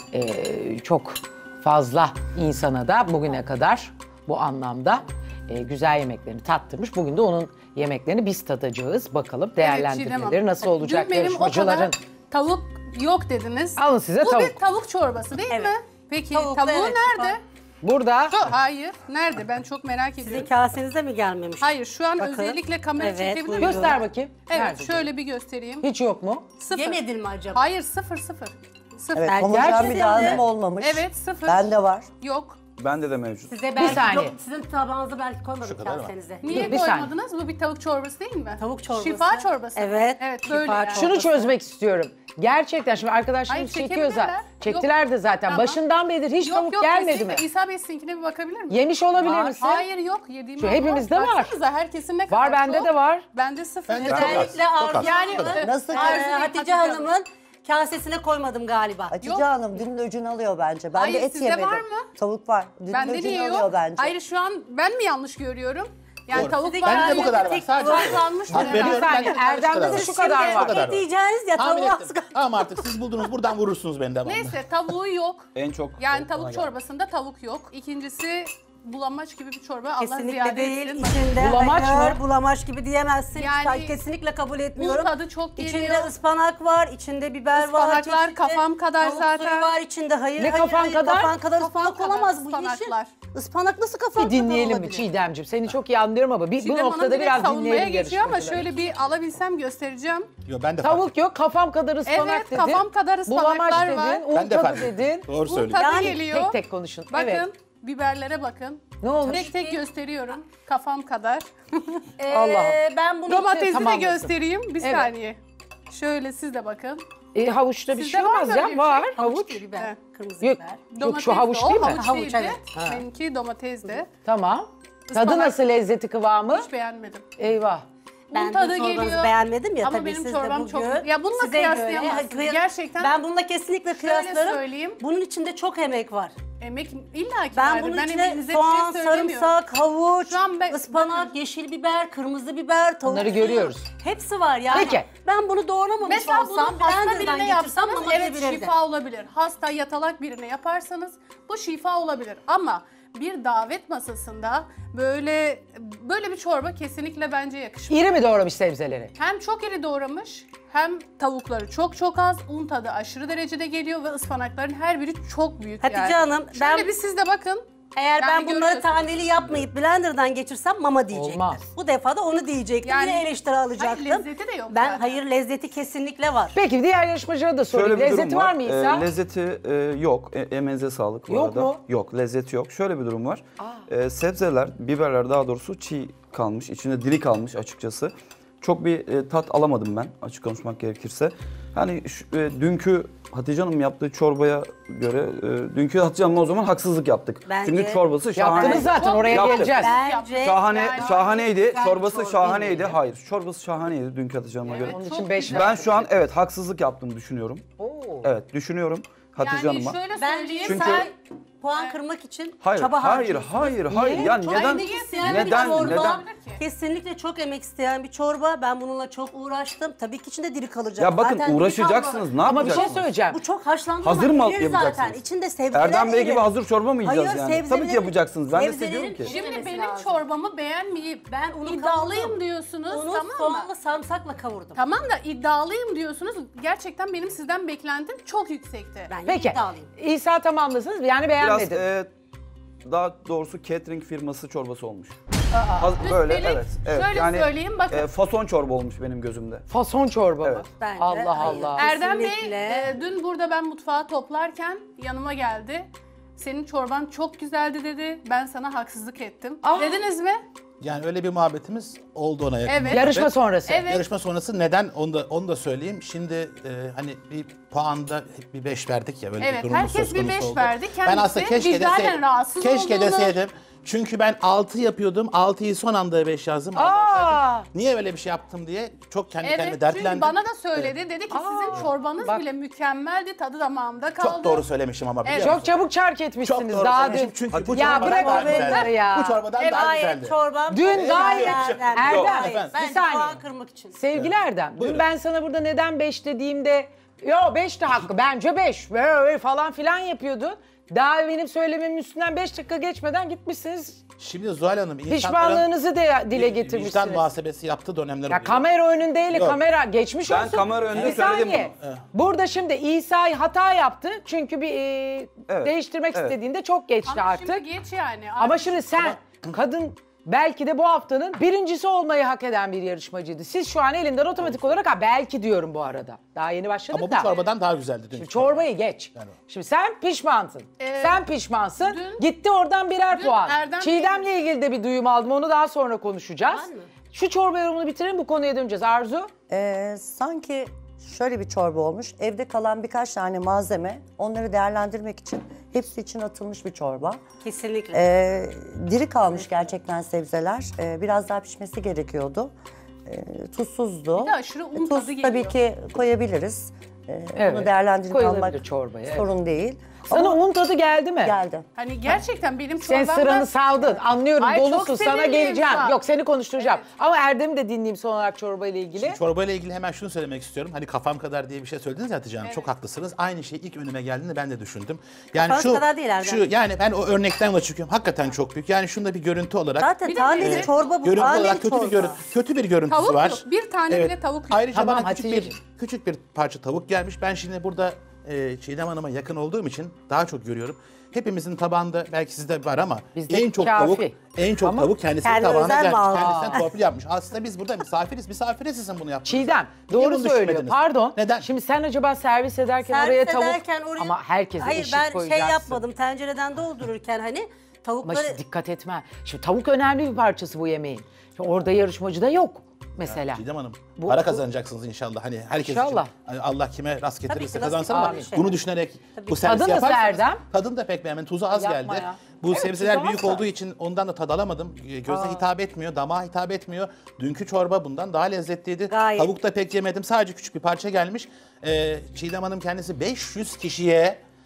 Ee, çok fazla insana da bugüne kadar bu anlamda e, güzel yemeklerini tattırmış. Bugün de onun yemeklerini biz tadacağız. Bakalım değerlendirmeleri Evet, Çiğdem nasıl Hanım. olacak Dün benim o yarışmacıların. kadar tavuk yok dediniz. Alın size Bu tavuk. bir tavuk çorbası değil mi? Peki Tavuklu, tavuğu evet, nerede? Burada. Hayır. Nerede? Ben çok merak ediyorum. Sizin kasenize mi gelmemiş? Hayır, şu an Bakın. özellikle kamera Evet, çekebilir buyurun. miyim? Göster bakayım. Evet, Nerede? şöyle bir göstereyim. Hiç yok mu? Sıfır. Yemedin mi acaba? Hayır, sıfır sıfır. Sıfır. Evet, Erkek homojen bir gerçekten dağılım de- olmamış. Evet, sıfır. Bende var. Yok. Bende de mevcut. Size belki saniye. yok, sizin tabağınıza belki koymadım Şu kadar var. kasenize. Niye Bir saniye. koymadınız? Bu bir tavuk çorbası değil mi? Tavuk çorbası. Şifa çorbası. Evet. Evet, şifa böyle yani. çorbası. Şunu çözmek istiyorum. Gerçekten şimdi arkadaşlarımız Hayır, çekiyor zaten. çekebilirler. Çektiler de zaten. Tamam. Başından beridir hiç Yok tavuk yok, gelmedi mi? kesinlikle. İsa Bey sizinkine bir bakabilir miyim? Yemiş olabilir Var. misin? Hayır yok, yediğim Şu var. hepimizde var. Baksanıza, herkesin ne kadar Var, bende çok. de var. Bende sıfır. Bende çok az. Özellikle Çok az. Arzu Yani Hanım'ın, Nasıl? e, Arzu değil, Hatice Hatice Hanım'ın kasesine koymadım galiba. Hatice Yok. Hanım dünün öcünü alıyor bence. Ben Hayır, de et sizde yemedim. var mı? Tavuk var. Dünün Bende öcünü niye alıyor yok? bence. Hayır, şu an ben mi yanlış görüyorum? Yani Doğru. tavuk Bende de bu var. kadar var. tek Sadece fazlanmış Hak herhalde. veriyorum. Bir saniye, bende de Erdem'de kadar de var. şu kadar Şu var. kadar Et diyeceğiniz ya Tahmin tavuğu ettim. az kaldı. Tamam artık siz buldunuz buradan vurursunuz beni devamlı. Neyse, tavuğu yok. En çok Yani tavuk çorbasında tavuk yok. İkincisi bulamaç gibi bir çorba. Allah Kesinlikle ziyade değil. etsin. İçinde Bulamaç hayır, mı? bulamaç gibi diyemezsin. Yani Yani, kesinlikle kabul etmiyorum. Bu tadı çok geliyor. İçinde ıspanak var, içinde biber var. Ispanaklar çeşitli kafam kadar tavuk zaten. suyu var içinde. Hayır, Ne hayır, kafan hayır. kadar? Kafan kadar Kafam ıspanak kadar olamaz bu ıspanaklar. yeşil. Ispanak nasıl kafan Bir kadar dinleyelim mi olabilir? Çiğdemciğim? Seni çok iyi anlıyorum ama bir, bu Çiğdem Hanım noktada direkt biraz savunmaya dinleyelim geçiyor ama yarışmacıları. şöyle bir alabilsem göstereceğim. Yo, ben de fark Tavuk yok, kafam kadar ıspanak Evet, dedin. kafam kadar ıspanaklar Bulamaç var. dedin, un Ben de tadı fark ettim. dedin. Doğru Bu söylüyorsun. tadı Yani geliyor. Tek tek konuşun. Bakın, Evet. biberlere bakın. Ne olmuş? Tek tek gösteriyorum. Kafam kadar. Ee, Allah. Ben bunu Domatesi de tamamlasın. göstereyim. Bir Evet. saniye. Şöyle siz de bakın. E, havuçta bir Sizde şey var olmaz mı öyle ya. bir Var, şey? havuç. değil, biber, Evet. kırmızı Yok, biber. yok şu havuç değil mi? Havuç, Havuç, değildi. evet. Ha. Benimki domatesdi. Tamam. Tadı Ispanak- nasıl, lezzeti, kıvamı? Hiç beğenmedim. Eyvah. Ben Bu tadı tadı geliyor. beğenmedim ya Ama tabii benim siz çorbam de bugün. çok- Ya bununla size kıyaslayamazsınız. göre- kıya- Gerçekten- Ben bununla kesinlikle Şöyle kıyaslarım. söyleyeyim. Bunun içinde çok emek var. emek illaki Ben vardır. bunun Ben içine emeğinize soğan, bir şey söylemiyorum. sarımsak, havuç, Şu an ben- ıspanak, yeşil biber, kırmızı biber, tavuk Bunları suyu, görüyoruz. hepsi var yani. Peki. Ben bunu doğramamış Mesela bunu olsam, hasta blenderdan birine getirsem yapsanız mama evet diyebilirdi. şifa olabilir. Hasta yatalak birine yaparsanız bu şifa olabilir. Ama bir davet masasında böyle böyle bir çorba kesinlikle bence yakışmıyor. İri mi doğramış sebzeleri? Hem çok iri doğramış hem tavukları çok çok az. Un tadı aşırı derecede geliyor ve ıspanakların her biri çok büyük Hatice yani. Hanım, Şöyle ben- bir siz de bakın. Eğer Yani ben bunları görüyorsunuz. taneli yapmayıp blenderdan geçirsem mama diyecektir. Olmaz. Bu defa da onu diyecektim. Yani- Yine eleştiri alacaktım. Hayır, lezzeti de yok Ben zaten. hayır lezzeti kesinlikle var. Peki diğer yarışmacılara da sorayım. Şöyle bir Lezzeti durum var mı İsa? Ee, lezzeti e, yok. E, emeğinize sağlık bu Yok arada. mu? Yok, lezzeti yok. Şöyle bir durum var. Ee, sebzeler, biberler daha doğrusu çiğ kalmış, içinde diri kalmış açıkçası. Çok bir e, tat alamadım ben açık konuşmak gerekirse. Hani şu, e, dünkü Hatice Hanım yaptığı çorbaya göre, e, dünkü Hatice Hanım'a o zaman haksızlık yaptık. Bence- Çünkü çorbası şahane. Yaptınız zaten, oraya Yaptık. geleceğiz. Bence Şahane, yani- şahaneydi. Güzel bir Çorbası çorba şahaneydi. değil. Hayır, çorbası şahaneydi dünkü Hatice Hanım'a göre. Onun için beş Ben şu an evet haksızlık yaptığımı düşünüyorum. Oo. Evet, düşünüyorum Hatice Yani Hanım'a. şöyle Bence söyleyeyim. Çünkü- sen puan kırmak için Hayır, çaba hayır, harcıyorsun. hayır, hayır. Ya Çok neden? emek isteyen Neden? bir çorba. Neden? Kesinlikle çok emek isteyen bir çorba. Ben bununla çok uğraştım. Tabii ki içinde diri kalacak. Ya bakın Zaten diri uğraşacaksınız. Ne Ama bir şey yapacaksınız? söyleyeceğim. Bu çok haşlandı Hazır ama mı erir yapacaksınız? zaten. İçinde sebzeler Erdem Bey erir. gibi hazır çorba mı yiyeceğiz Hayır, yani? Tabii sebzelerin- ki yapacaksınız. Ben de sebzelerin size diyorum ki. Şimdi pişmemesi benim lazım. çorbamı beğenmeyip Ben onu iddialıyım kavurdum. diyorsunuz, Onu tamam mı? soğanla sarımsakla kavurdum. Tamam da iddialıyım diyorsunuz. Gerçekten benim sizden beklentim çok yüksekti. Ben yine Peki. iddialıyım. İsa tamamlasınız yani Biraz beğenmedin. e, daha doğrusu catering firması çorbası olmuş. Az- böyle Üstelik evet. evet. şöyle yani, söyleyeyim, bakın. e, fason çorba olmuş benim gözümde. Fason çorba mı? Evet. Bence Allah hayır. Allah. Erdem Bey Kesinlikle. e, dün burada ben mutfağı toplarken yanıma geldi. Senin çorban çok güzeldi dedi. Ben sana haksızlık ettim. Aa. Dediniz mi? Yani öyle bir muhabbetimiz oldu ona yakın. Evet. Yarışma Evet. sonrası. Evet. Yarışma sonrası neden onu da onu da söyleyeyim. Şimdi e, hani bir puanda hep bir beş verdik ya böyle Evet, bir durumumuz herkes söz bir konusu beş oldu. verdi. Ben Kendisi aslında keşke vicdanen deseydim. rahatsız Keşke olduğunu- deseydim. Çünkü ben altı yapıyordum. altıyı son anda beş yazdım. Aa! Niye öyle bir şey yaptım diye çok kendi kendime Evet, dertlendim. çünkü bana da söyledi. Dedi ki sizin çorbanız Bak. bile mükemmeldi. Tadı damağımda kaldı. Çok doğru söylemişim ama biliyor Evet. musun? Çok çabuk çark etmişsiniz Çok doğru daha söylemişim dün. çünkü bu Ya çorbadan bırak daha o benleri güzeldi. ya. Bu çorbadan Evet, daha gayet güzeldi. çorbam. Dün çok gayet- güzeldi. Erdem, Yok, efendim. Bence Bir saniye. puan kırmak için. Sevgili Erdem, dün Buyurun. ben sana burada neden beş dediğimde yo beş de hakkı bence beş falan filan yapıyordun. Daha benim söylememin üstünden beş dakika geçmeden gitmişsiniz. Şimdi Zuhal Hanım insanların Pişmanlığınızı de dile vicdan getirmişsiniz. muhasebesi yaptığı dönemler Ya oluyor. kamera önündeyle Yok. kamera geçmiş Ben olsun. kamera önünde Bir söyledim saniye. bunu. Burada şimdi İsa hata yaptı çünkü bir e, Evet, değiştirmek evet. istediğinde çok geçti Ama artık. şimdi geç yani. Ama şimdi sen kadın belki de bu haftanın birincisi olmayı hak eden bir yarışmacıydı. Siz şu an elinden otomatik olarak ha belki diyorum bu arada. Daha yeni başladık Ama da. bu çorbadan daha güzeldi dün. Şimdi çorbayı geç. Yani. Şimdi sen pişmansın. Ee, sen pişmansın. dün- Gitti oradan birer dün puan. Erdem Çiğdem'le ilgili de bir duyum aldım. Onu daha sonra konuşacağız. Ben mi? Şu çorba yorumunu bitirelim, bu konuya döneceğiz. Arzu? Ee, sanki şöyle bir çorba olmuş. Evde kalan birkaç tane malzeme, onları değerlendirmek için hepsi için atılmış bir çorba. Kesinlikle. Ee, diri kalmış gerçekten sebzeler. Ee, biraz daha pişmesi gerekiyordu. Ee, tuzsuzdu. Bir de aşırı un Tuz tadı geliyor. tabii ki koyabiliriz. Ee, Evet, Onu değerlendirip koyulabilir almak çorbaya, evet. sorun değil. Sana un tadı geldi mi? Geldi. Hani gerçekten benim Sen çorbamda... sıranı saldın. Anlıyorum, Ay, çok dolusun. Sana sinirliyim geleceğim. şu an. Yok, seni konuşturacağım. Ama Erdem'i de dinleyeyim son olarak çorba ile ilgili. Şimdi çorbayla ilgili hemen şunu söylemek istiyorum. Hani kafam kadar diye bir şey söylediniz ya Hatice Hanım. Çok haklısınız. Aynı şey ilk önüme geldiğinde ben de düşündüm. Yani Kafanız şu, kadar değil Erdem. şu yani ben o örnekten yola çıkıyorum. Hakikaten çok büyük. Yani şunda bir görüntü olarak Zaten taneli Evet. çorba bu. görüntü taneli olarak kötü çorba. bir görüntü kötü bir görüntüsü Tavuk var. yok. Bir tane bile tavuk yok. Ayrıca Tamam, bana küçük bir Hatice'ciğim. küçük bir parça tavuk gelmiş. Ben şimdi burada e, Çiğdem Hanım'a yakın olduğum için daha çok görüyorum. Hepimizin tabağında belki sizde var ama Bizde en çok kafi. tavuk en çok Ama tavuk kendisinin kendi tabağına özel gelmiş. mi aldın? Kendisinden torpil yapmış. Aslında biz burada misafiriz. Misafire sizin bunu yaptınız. Çiğdem, Niye doğru bunu söylüyor. düşünmediniz? Pardon. Neden? Şimdi sen acaba servis ederken Servis oraya tavuk... ederken oraya... Ama herkese Hayır eşit ben koyacaksın. şey yapmadım. Tencereden doldururken hani Ama tavukları... işte dikkat etme. Şimdi tavuk önemli bir parçası bu yemeğin. Şimdi orada yarışmacıda yok mesela. Çiğdem Hanım, Bu- para bu- kazanacaksınız inşallah. Hani herkes İnşallah. için. Hani Allah kime rast Tabii getirirse ki, nasip kazansın ama amin. bunu düşünerek bu Tadı servisi nasıl yaparsanız. Erdem? Tadını da pek beğenmedim. Tuzu az Yapma geldi. ya. Bu Evet, sebzeler tuzu büyük az da. olduğu için ondan da tad alamadım. Ee, Göze hitap etmiyor, damağa hitap etmiyor. Dünkü çorba bundan daha lezzetliydi. Gayet. Tavuk da pek yemedim. Sadece küçük bir parça gelmiş. Ee, Çiğdem Hanım kendisi beş yüz kişiye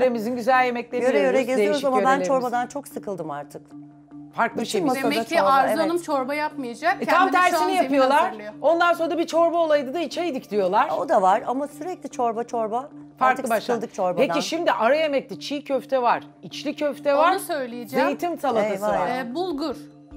yöremizin güzel yemeklerini Yöre yöre yiyoruz, geziyoruz değişik ama ben yörelerimiz. çorbadan çok sıkıldım artık. farklı bir şey mi? Demek ki Arzu Hanım çorba yapmayacak. E, tam Kendini şu an tersini zemin yapıyorlar. hazırlıyor. Ondan sonra da bir çorba olaydı da içeydik diyorlar. O da var ama sürekli çorba çorba. Farklı Artık başlar. sıkıldık çorbadan. Peki şimdi ara yemekte çiğ köfte var, içli köfte var. Onu söyleyeceğim. Zeytin salatası Eyvah. var. Ee, bulgur.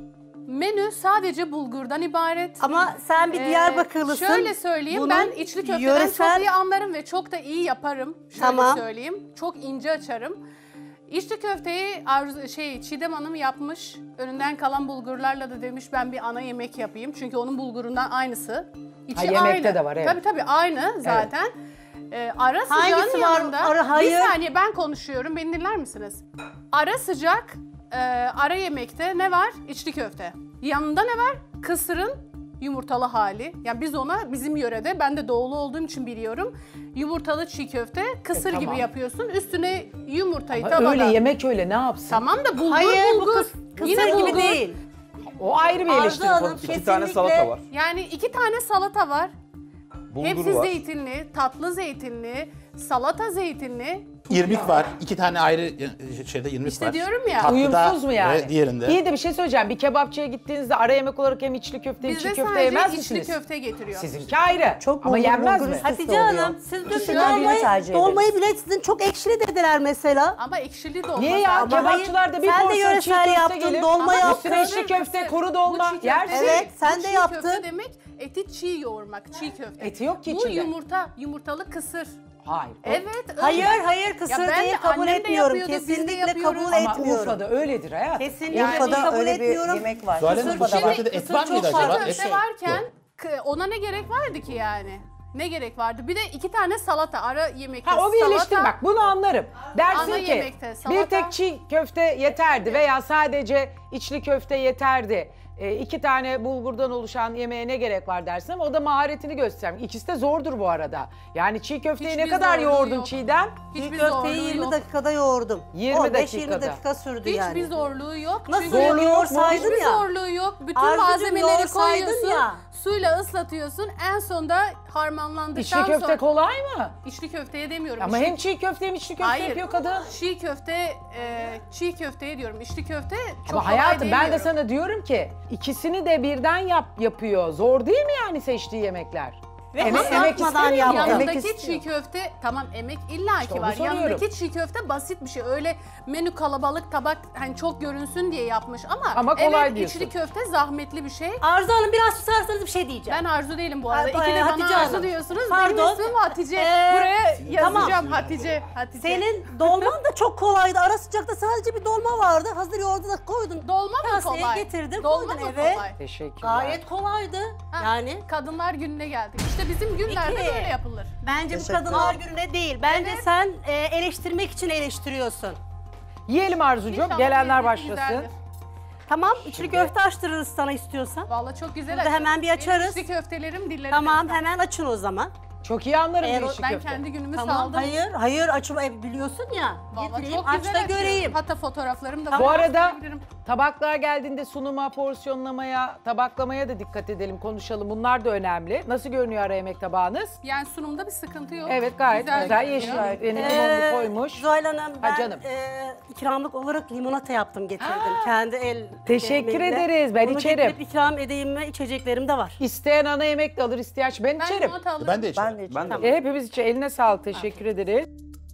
Menü sadece bulgurdan ibaret. Ama sen bir Diyarbakırlısın. Şöyle söyleyeyim, Bunun ben içli köfteden yöresel- çok iyi anlarım ve çok da iyi yaparım. Şöyle Tamam. söyleyeyim, çok ince açarım. İçli köfteyi Arzu, şey Çiğdem Hanım yapmış. Önünden kalan bulgurlarla da demiş ben bir ana yemek yapayım. Çünkü onun bulgurundan aynısı. İçi Ha, yemekte aynı. de var, evet. Tabii tabii aynı zaten. Ee, ara Hangisi sıcağın var? yanında... Ara- hayır. Bir saniye ben konuşuyorum, beni dinler misiniz? Ara sıcak, e, ara yemekte ne var? İçli köfte. Yanında ne var? Kısırın yumurtalı hali. Yani biz ona bizim yörede, ben de doğulu olduğum için biliyorum. Yumurtalı çiğ köfte, kısır E, tamam. gibi yapıyorsun. Üstüne yumurtayı Ama tabada. öyle yemek öyle ne yapsın? Tamam da bulgur Hayır, bu bulgur. kıs- kısır Yine gibi bulgur. değil. O ayrı bir Arzu eleştiri Hanım konusu. İki tane salata var. Yani iki tane salata var. Bulguru Hepsi var. zeytinli, tatlı zeytinli, salata zeytinli. İrmik var. İki tane ayrı e, şeyde irmik İşte var. diyorum ya. Tatlıda Uyumsuz mu yani? ve diğerinde. İyi de bir şey söyleyeceğim. Bir kebapçıya gittiğinizde ara yemek olarak hem içli köfte hem Bizde çiğ köfte sadece yemez içli misiniz? köfte getiriyor. Sizinki ayrı. Çok Ama bulgur yenmez bulgur mi? üst üste Hatice oluyor. Hanım siz dün İkisinden birini dolmayı, tercih ederiz. dolmayı bile sizin çok ekşili dediler mesela. Ama ekşili de olmaz. Niye ya? Ama Kebapçılarda bir sen de porsiyon çiğ yöresel köfte yaptın, gelir. dolma Ama yaptın. üstüne içli köfte, kuru dolma Bu çiğ yersin. köfte Evet, değil. sen Bu de çiğ yaptın. köfte demek eti çiğ yoğurmak, çiğ köfte. Eti yok ki Bu içinde. yumurta, yumurtalı kısır. Hayır. o- Evet. öyle. Hayır hayır kısır Ya ben değil de kabul annem de etmiyorum. yapıyordu, biz de Kesinlikle yapıyoruz. kabul Ama etmiyorum. Urfa'da öyledir hayat. Kesinlikle Yani kabul öyle bir etmiyorum. yemek var. Zuhal Hanım, Kısır burada şey- bahçede et kısır var çok mıydı farklı acaba? bir Et Köfte şey. varken Yok. k- ona ne gerek vardı ki yani? Ne gerek vardı? Bir de iki tane salata ara yemekte. Ha o bir salata, eleştiri bak bunu anlarım. Dersin Ana ki yemekte bir salata. tek çiğ köfte yeterdi veya sadece içli köfte yeterdi. E, iki tane bulgurdan oluşan yemeğe ne gerek var dersin ama o da maharetini gösterir. İkisi de zordur bu arada. Yani çiğ köfteyi ne Hiçbir kadar zorluğu yoğurdun yok. Çiğdem? Hiçbir Çiğ köfteyi zorluğu yirmi yok. dakikada yoğurdum. yirmi on beş yirmi dakikada. dakika sürdü Hiçbir yani. zorluğu yok. Nasıl Çünkü Zorluğu yok mu? yoğursaydın Hiçbir ya. zorluğu yok. Bütün Arzucuğum, malzemeleri yoğursaydın koyuyorsun. ya. Suyla ıslatıyorsun. En sonunda harmanlandıktan İçli köfte sonra... kolay mı? İçli köfteye demiyorum. Ama İçli- hem çiğ köfte hem içli köfte Hayır. yapıyor kadın. Çiğ köfte, e, çiğ köfteye diyorum. İçli köfte çok Ama kolay hayatım ben de demiyorum. sana diyorum ki ikisini de birden yap yapıyor. Zor değil mi yani seçtiği yemekler? Ve Emek- ıslatmadan emek istemiyor. yaptı. Emek Yanındaki istiyor. çiğ köfte tamam emek illaki İşte onu var. soruyorum. Yanındaki çiğ köfte basit bir şey. Öyle menü kalabalık tabak hani çok görünsün diye yapmış ama, Ama kolay evet, diyorsun. içli köfte zahmetli bir şey. Arzu Hanım biraz susarsanız bir şey diyeceğim. Ben Arzu değilim bu arada. Ay, İkide ay, bana Hatice Arzu Hanım. diyorsunuz. Pardon. Benim ismim Hatice. Ee, Buraya yazacağım tamam. Hatice. Hatice. Senin dolman da çok kolaydı. Ara sıcakta sadece bir dolma vardı. Hazır yoğurdu da koydun. Dolma mı Kaseye kolay? getirdin, Dolma koydun mı eve. kolay? Teşekkürler. Gayet kolaydı. Ha, Yani Kadınlar gününe geldik. İşte bizim günlerde İki. böyle yapılır. bence bu Teşekkür kadınlar gününe değil. Bence Evet. sen e, eleştirmek için eleştiriyorsun. Yiyelim Arzucuğum. İnşallah Gelenler lezzeti başlasın. güzeldir. Tamam, içli köfte açtırırız sana istiyorsan. Vallahi çok güzel. Burada hemen bir açarız. Benim içli köftelerim dillerim. Tamam, hemen açın o zaman. Çok iyi anlarım Eğer bir o- içli Ben köfte. kendi günümü Tamam, saldım. hayır, hayır açım e, biliyorsun ya. Vallahi Getireyim, çok aç güzel da açıyorum. göreyim. Hatta fotoğraflarım da Bu var. arada Gösterebilirim. tabaklar geldiğinde sunuma, porsiyonlamaya, tabaklamaya da dikkat edelim, konuşalım. Bunlar da önemli. Nasıl görünüyor ara yemek tabağınız? Yani sunumda bir sıkıntı yok. Evet gayet güzel, görünüyor. yeşil, yeni Ee, limonlu koymuş. Zuhal Hanım ben Ha, canım. e, ikramlık olarak limonata yaptım getirdim. Kendi el Teşekkür emeğimle. ederiz, ben Bunu içerim. getirip ikram edeyim ve içeceklerim de var. İsteyen ana yemek de alır, ihtiyaç ben, Ben içerim. limonata alırım. Ben de içerim. Ben de içerim. Ben de E, hepimiz için eline sağlık, teşekkür ederiz.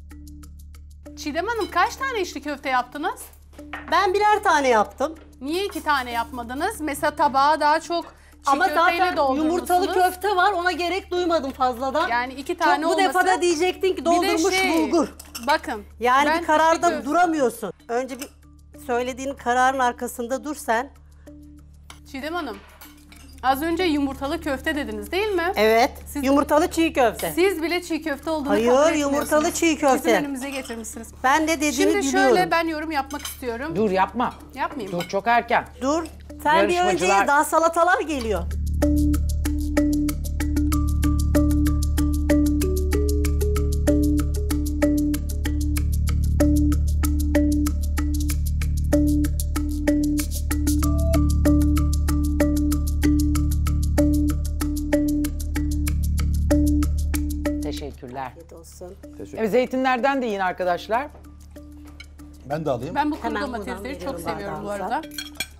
Çiğdem Hanım kaç tane içli köfte yaptınız? Ben birer tane yaptım. Niye iki tane yapmadınız? Mesela tabağa daha çok çiğ Ama köfteyle zaten doldurmuşsunuz. yumurtalı köfte var, ona gerek duymadım fazladan. Yani iki tane Çok bu defa olması- da diyecektin ki Bir de doldurmuş şey, bulgur. Bakın. Yani ben bir kararda içli köfte- duramıyorsun. Önce bir söylediğin kararın arkasında dur sen. Çiğdem Hanım, az önce yumurtalı köfte dediniz değil mi? Evet, Siz- yumurtalı çiğ köfte. Siz bile çiğ köfte olduğunu Hayır, kabul etmiyorsunuz. yumurtalı çiğ köfte. Bizim önümüze getirmişsiniz. Ben de dediğini Şimdi biliyorum. şöyle ben yorum yapmak istiyorum. Dur yapma. Yapmayayım mı? Dur çok erken. Dur, sen bir önce Yarışmacılar- ye, daha salatalar geliyor. Teşekkürler. Afiyet olsun. Evet, zeytinlerden de yiyin arkadaşlar. Ben de alayım. Ben bu kuru Hemen domatesleri buradan çok veriyorum seviyorum bu bardağınıza. arada.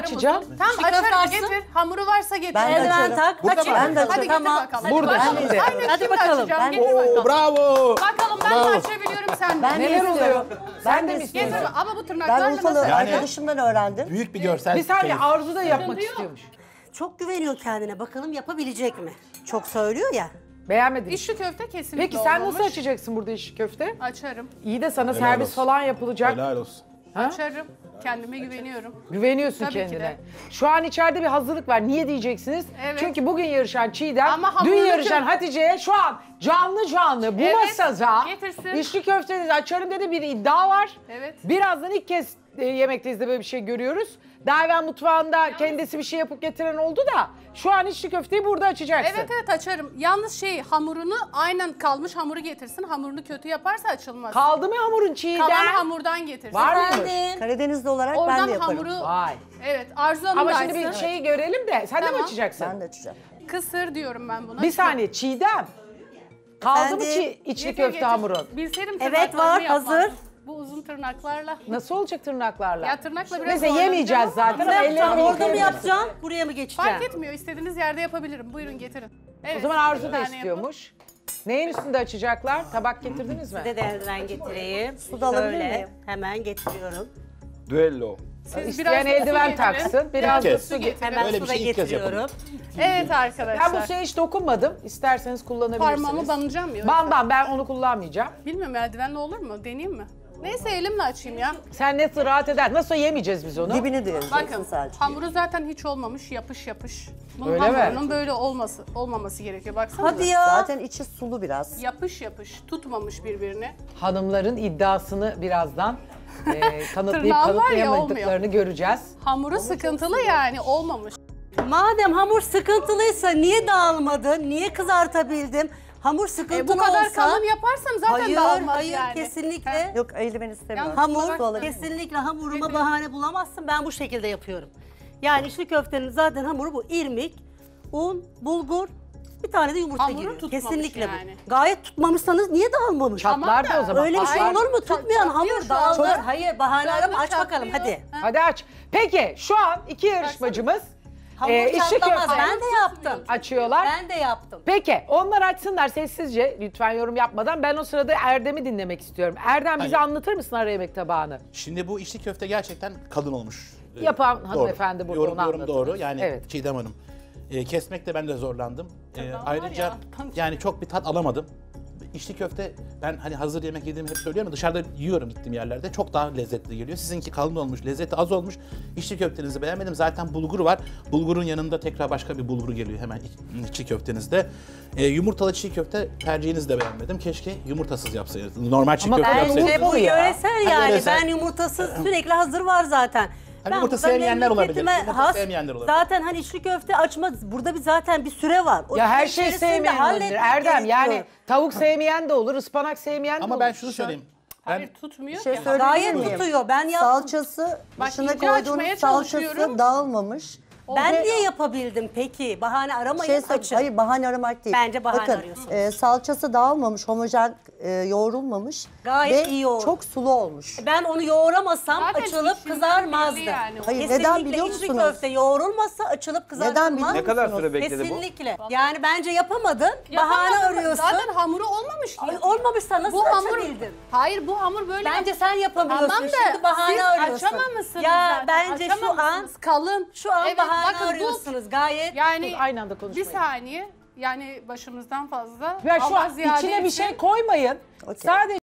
açacaksın? musun? Tamam Işık açarım yaparsın. getir. Hamuru varsa getir. Ben de Eldiven açarım. tak. Burada Açayım. mı? Ben de Hadi açarım. getir Tamam. bakalım. Hadi Burada bakalım. şimdi. Hayır, Hadi şimdi bakalım. açacağım. Ben- Getir Oo, bakalım. bravo. Bakalım Ben Bravo. de açabiliyorum sen de. Ben de Neler istiyorum. oluyor? Ben Sen de de mi istiyorum. Getir ama bu tırnaklarla Ben Urfalı nasıl? Yani- arkadaşımdan öğrendim. Büyük bir görsel. Bir saniye keyif. Arzu da yapmak Sıkıntı yok. istiyormuş. Çok güveniyor kendine. Bakalım yapabilecek mi? Çok söylüyor ya. Beğenmedin. İçli köfte kesinlikle Peki sen olmamış. nasıl açacaksın burada içli köfte? Açarım. İyi de sana Helal servis olsun. falan yapılacak. Helal olsun. Ha? Açarım. Kendime güveniyorum. Güveniyorsun Tabii ki kendine. de. Şu an içeride bir hazırlık var. Niye diyeceksiniz? Evet. Çünkü bugün yarışan Çiğdem, Ama dün hamurunu yarışan çok- Hatice'ye şu an canlı canlı bu Evet, masada getirsin. içli köftenizi açarım dedi bir iddia var. Evet. Birazdan ilk kez e, yemekteyiz de böyle bir şey görüyoruz. Daha evvel mutfağında kendisi bir şey yapıp getiren oldu da şu an içli köfteyi burada açacaksın. Evet evet açarım. Yalnız şey hamurunu aynen kalmış hamuru getirsin. Hamurunu kötü yaparsa açılmaz. Kaldı mı hamurun Çiğdem? Kalan hamurdan getirsin. Var mıymış? Efendim? Karadenizli olarak ben Oradan de yaparım. hamuru... Vay. Evet Arzu Hanım Ama da şimdi bir açsın. şeyi görelim de sen de mi Tamam. açacaksın? Ben de açacağım. Kısır diyorum ben buna. Bir saniye Çiğdem. Kaldı mı Efendim? çi- içli Getir, köfte getir. hamurun? Bilseydim Evet, tırnaklarımı var, yapmazdım. hazır. Bu uzun tırnaklarla. Nasıl olacak tırnaklarla? Ya tırnakla biraz Neyse zorlanacağım yemeyeceğiz ama- zaten Ne ama yapacağım? ellerini Orada mı yıkayabiliriz. yapacağım? Buraya mı geçeceğim? Fark etmiyor. İstediğiniz yerde yapabilirim. Buyurun getirin. Evet, O zaman Arzu bir da tane istiyormuş. Neyin üstünde açacaklar? Tabak getirdiniz mi? Size de eldiven getireyim. Su da alabilir Şöyle, miyim? Hemen getiriyorum. Düello. Siz İsteyen biraz da su eldiven getirin. taksın. Biraz da kez. su getirin. Hemen Öyle su bir da şey ilk kez getiriyorum. yapalım. Evet arkadaşlar. Ben bu şeye hiç dokunmadım. İsterseniz kullanabilirsiniz. Parmağımı banacağım ya. Bandan ben onu kullanmayacağım. Bilmiyorum eldivenle olur mu? Deneyeyim mi? Neyse elimle açayım ya. Sen ne rahat eder. Nasıl yemeyeceğiz biz onu? Dibini de yapacaksın Bakın sadece. hamuru zaten hiç olmamış yapış yapış. Bunun Öyle mi? hamurunun böyle olması olmaması gerekiyor. Baksana. Hadi ya. Zaten içi sulu biraz. Yapış yapış tutmamış birbirini. Hanımların iddiasını birazdan e, kanıtlayıp Tırnağım var ya, kanıtlayamadıklarını göreceğiz. Hamuru sıkıntılı yani olmamış. Madem hamur sıkıntılıysa niye dağılmadı? Niye kızartabildim? Hamur sıkıntılı E, bu kadar olsa... kalın yaparsam zaten hayır, dağılmaz hayır, yani. kesinlikle. Yok eldiven istemiyorum. Hamur, Su alabilir miyim? kesinlikle hamuruma bahane bulamazsın. Ben bu şekilde yapıyorum. Yani içli köftenin zaten hamuru bu. İrmik, un, bulgur, bir tane de yumurta Hamuru giriyor. tutmamış Kesinlikle yani. bu. Gayet tutmamışsanız niye dağılmamış? Çatlar da o zaman. Öyle bir şey Hayır. olur mu? Tutmayan çatlıyor hamur şu an. dağılır. Çok- Hayır, bahane Şu arama anda aç bakalım çatlıyor. hadi. Hadi aç. Peki şu an iki yarışmacımız Hamur e, içli çatlamaz. köfte Ben de yaptım. açıyorlar. Ben de yaptım. Peki onlar açsınlar sessizce lütfen yorum yapmadan. Ben o sırada Erdem'i dinlemek istiyorum. Erdem bize Hayır. anlatır mısın ara yemek tabağını? Şimdi bu içli köfte gerçekten kalın olmuş. Ee, Yapan doğru. hanımefendi burada yorum, onu yorum anlatır. doğru. Yani Evet. Çiğdem Hanım. Ee, kesmekte ben de zorlandım. Ee, Tadam var ayrıca ya, yani çok bir tat alamadım. İçli köfte ben hani hazır yemek yediğimi hep söylüyorum ama dışarıda yiyorum gittiğim yerlerde. Çok daha lezzetli geliyor. Sizinki kalın olmuş, lezzeti az olmuş. İçli köftenizi beğenmedim. Zaten bulgur var. Bulgurun yanında tekrar başka bir bulgur geliyor hemen iç- içli köftenizde. Ee, yumurtalı çiğ köfte tercihinizi de beğenmedim. Keşke yumurtasız yapsaydınız. Normal çiğ Ama köfte bence yapsaydınız. Bence bu ya. yöresel Ha, yani. yöresel. Ben yumurtasız sürekli hazır var zaten. Hani Ben yumurta burada sevmeyenler olabilir. memleketime Yumurta has- sevmeyenler olabilir. Zaten hani içli köfte açma burada bir zaten bir süre var. O Ya her süre şey içerisinde sevmeyen olabilir. halletmek Erdem gerekiyor. yani tavuk sevmeyen de olur, ıspanak sevmeyen de Ama olur. ben şunu söyleyeyim. Ben Hayır tutmuyor Bir şey ki. söyleyebilir Gayet miyim? tutuyor. Ben yaptım. Salçası, Bak, dışına ince açmaya koyduğunuz çalışıyorum. salçası dağılmamış. Ben niye yapabildim peki? Bahane aramayın, Şey, açın. hayır bahane aramak değil. Bence bahane Bakın, arıyorsunuz. e, salçası dağılmamış, homojen e, yoğrulmamış. Gayet ve iyi yoğruldu. çok sulu olmuş. Ben onu yoğuramasam Zaten açılıp içinden kızarmazdı. belli yani. Hayır, Kesinlikle neden biliyor içli musunuz? köfte yoğrulmasa açılıp kızartılmaz. biliyor Ne kadar süre bekledi bu? Kesinlikle. Yani bence yapamadın. Bahane Yapamadım. arıyorsun. Zaten hamuru olmamış ki. Ay, olmamışsa nasıl Bu hamur, açabildin? hayır bu hamur böyle. Bence sen yapamıyorsun. Tamam da Şimdi bahane siz arıyorsun. açamamışsınız Ya zaten. bence şu an Açamamışsınız. kalın. şu an Evet, bahane bakın bu- arıyorsunuz gayet. Yani Aynı anda bir konuşmayın. saniye yani başımızdan fazla. Ya şu Allah an ziyade içine bir etsin. şey koymayın. Okey. Sadece